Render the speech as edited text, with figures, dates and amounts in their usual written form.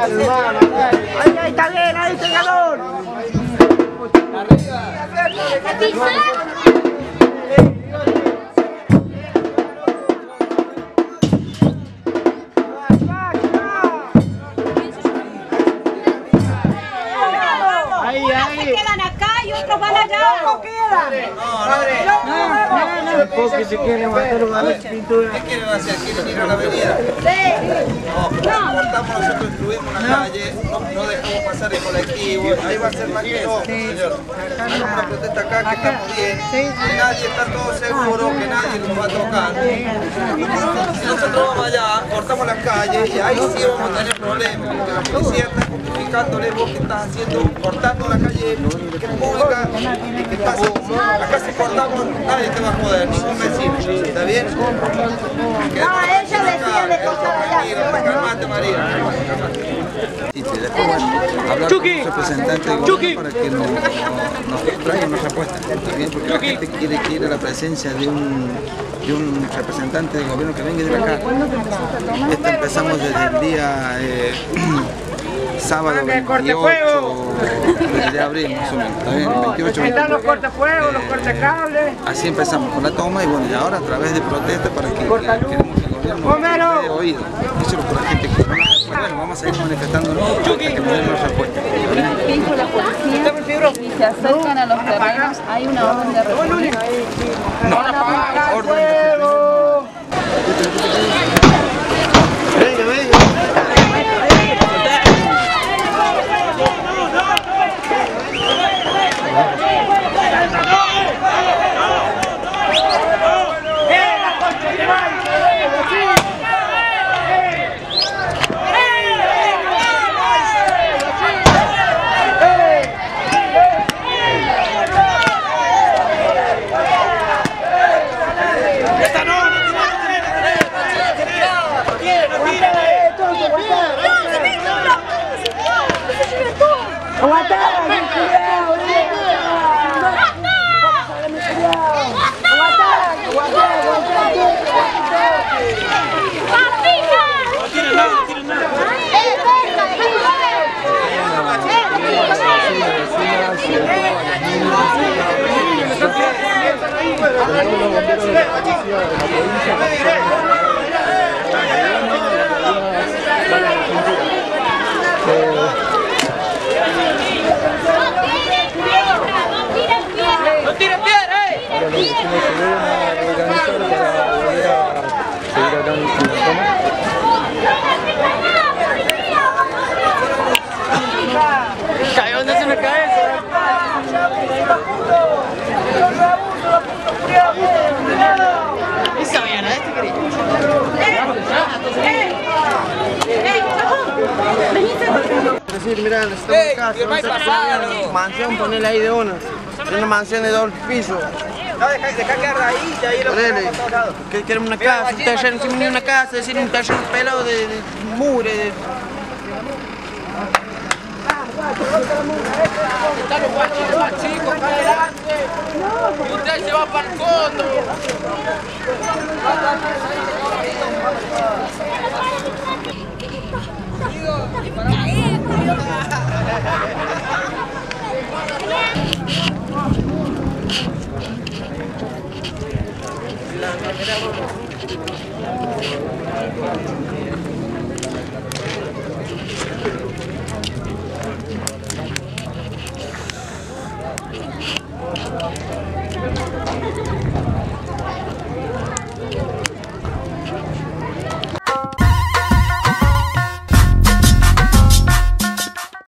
Ahí está bien, ahí está el galón. Quedan acá y otros van allá. ¿Cómo quedan? Porque se quiere matar una pintura. ¿Qué quieren hacer? ¿Quieren ir a la avenida? No, cortamos, nosotros incluimos una calle, no dejamos pasar el colectivo, ahí va a ser la que no, señor. Hay una protesta acá que estamos bien, que nadie está todo seguro, que nadie nos va a tocar. Si nosotros vamos allá, cortamos las calles y ahí sí vamos a tener problemas, porque la policía está justificándole vos que estás haciendo, cortando la calle que es pública, que pasa, acá si cortamos nadie te va a joder, ningún vecino, ¿está bien? No, ella decía de cortar allá. Calmate, María. Y después, bueno, hablar con los representantes del gobierno para que nos traigan una respuesta, ¿también? Porque la gente quiere ir a la presencia de un representante del gobierno que venga de acá. Esto empezamos desde el día sábado 28 de abril, más o menos, ¿está bien? 28, Están los cortafuegos, los cortacables. así empezamos con la toma y bueno, y ahora a través de protestas para que queremos que el gobierno dé oído. Eso es lo que la gente quiere. Bueno, vamos a seguir manifestándonos hasta que nos den una respuesta. ¿Qué dijo la policía? Si se acercan a los terrenos, hay una orden de represión. No, orden de ¡No tiren piedra, ¡Cayó donde se me cae! ¿Y sabían a este querido? Es decir, mira, necesitamos casa, mansión, ponerle ahí de una mansión de doble piso. No, deja quedar ahí y ahí lo ponemos a todos lados. Queremos una casa, un taller, encima de una casa, es decir, un taller pelado de mugre. Están los guachines más chicos acá adelante. Y usted se va para el fondo.